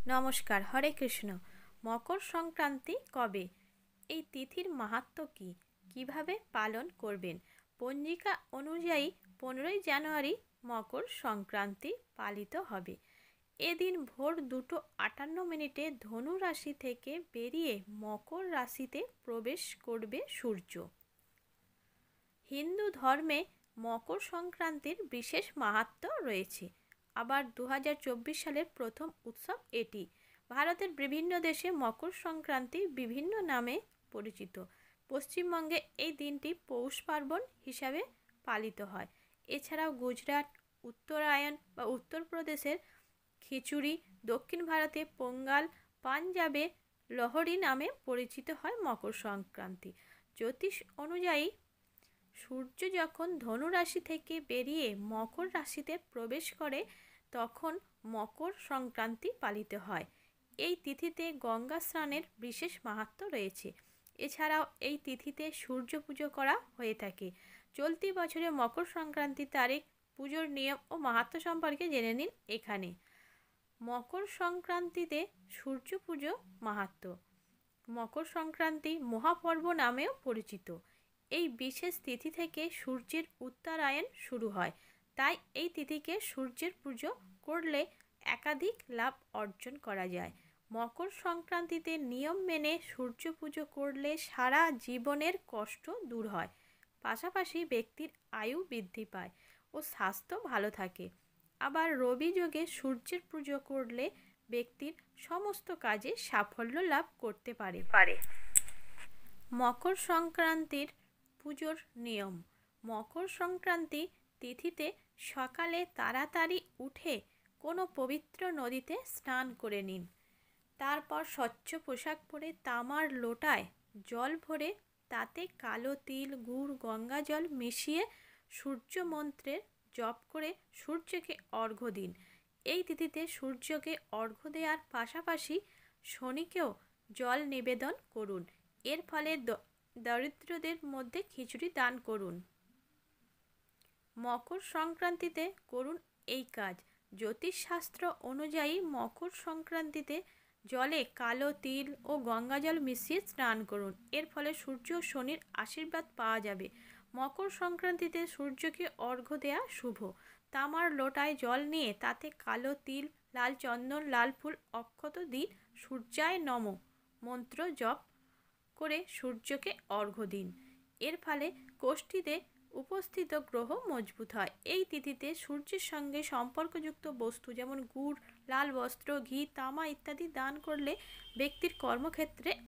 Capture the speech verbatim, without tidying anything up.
নমস্কার, হরে কৃষ্ণ। মকর সংক্রান্তি কবে? এই তিথির মাহাত্ম্য কী? কিভাবে পালন করবেন? পঞ্জিকা অনুযায়ী পনেরোই জানুয়ারি মকর সংক্রান্তি পালিত হবে। এদিন ভোর দুটো আটান্ন মিনিটে ধনু রাশি থেকে বেরিয়ে মকর রাশিতে প্রবেশ করবে সূর্য। হিন্দু ধর্মে মকর সংক্রান্তির বিশেষ মাহাত্ম্য রয়েছে। আবার দু হাজার চব্বিশ সালের প্রথম উৎসব এটি। ভারতের বিভিন্ন দেশে মকর সংক্রান্তি বিভিন্ন নামে পরিচিত। পশ্চিমবঙ্গে এই দিনটি পৌষ পার্বণ হিসাবে পালিত হয়। এছাড়াও গুজরাট, উত্তরায়ণ বা উত্তরপ্রদেশের খিচুড়ি, দক্ষিণ ভারতে পোঙ্গাল, পাঞ্জাবে লোহড়ি নামে পরিচিত হয় মকর সংক্রান্তি। জ্যোতিষ অনুযায়ী সূর্য যখন ধনু রাশি থেকে বেরিয়ে মকর রাশিতে প্রবেশ করে তখন মকর সংক্রান্তি পালিত হয়। এই তিথিতে গঙ্গা স্নানের বিশেষ মাহাত্ম্য রয়েছে। এছাড়াও এই তিথিতে সূর্য পুজো করা হয়ে থাকে। চলতি বছরে মকর সংক্রান্তি তারিখ, পুজোর নিয়ম ও মাহাত্ম্য সম্পর্কে জেনে নিন এখানে। মকর সংক্রান্তিতে সূর্য পুজো মাহাত্ম্য। মকর সংক্রান্তি মহাপর্ব নামেও পরিচিত। এই বিশেষ তিথি থেকে সূর্যের উত্তরায়ণ শুরু হয়। তাই এই তিথিকে সূর্যের পুজো করলে একাধিক লাভ অর্জন করা যায়। মকর সংক্রান্তিতে নিয়ম মেনে সূর্য পুজো করলে সারা জীবনের কষ্ট দূর হয়। পাশাপাশি ব্যক্তির আয়ু বৃদ্ধি পায় ও স্বাস্থ্য ভালো থাকে। আবার রবি যোগে সূর্যের পুজো করলে ব্যক্তির সমস্ত কাজে সাফল্য লাভ করতে পারে পারে মকর সংক্রান্তির পুজোর নিয়ম। মকর সংক্রান্তি তিথিতে সকালে তাড়াতাড়ি উঠে কোনো পবিত্র নদীতে স্নান করে নিন। তারপর স্বচ্ছ পোশাক পরে তামার লোটায় জল ভরে তাতে কালো তিল, গুড়, গঙ্গা জল মিশিয়ে সূর্য মন্ত্রের জপ করে সূর্যকে অর্ঘ্য দিন। এই তিথিতে সূর্যকে অর্ঘ্য দেওয়ার পাশাপাশি শনিকেও জল নিবেদন করুন। এর ফলে দরিদ্রদের মধ্যে খিচুড়ি দান করুন। মকর সংক্রান্তিতে করুন এই কাজ। জ্যোতিষশাস্ত্র অনুযায়ী মকর সংক্রান্তিতে জলে কালো তিল ও গঙ্গা জল মিশিয়ে স্নান করুন। এর ফলে সূর্য ও শনির আশীর্বাদ পাওয়া যাবে। মকর সংক্রান্তিতে সূর্যকে অর্ঘ্য দেওয়া শুভ। তামার লোটায় জল নিয়ে তাতে কালো তিল, লাল চন্দন, লাল ফুল, অক্ষত দিন। সূর্যায় নমঃ মন্ত্র জপ করে সূর্যকে অর্ঘ্য দিন। এর ফলে কোষ্ঠীতে উপস্থিত গ্রহ মজবুত হয়। এই তিথিতে সূর্যের সঙ্গে সম্পর্কযুক্ত বস্তু যেমন গুড়, লাল বস্ত্র, ঘি, তামা ইত্যাদি দান করলে ব্যক্তির কর্মক্ষেত্রে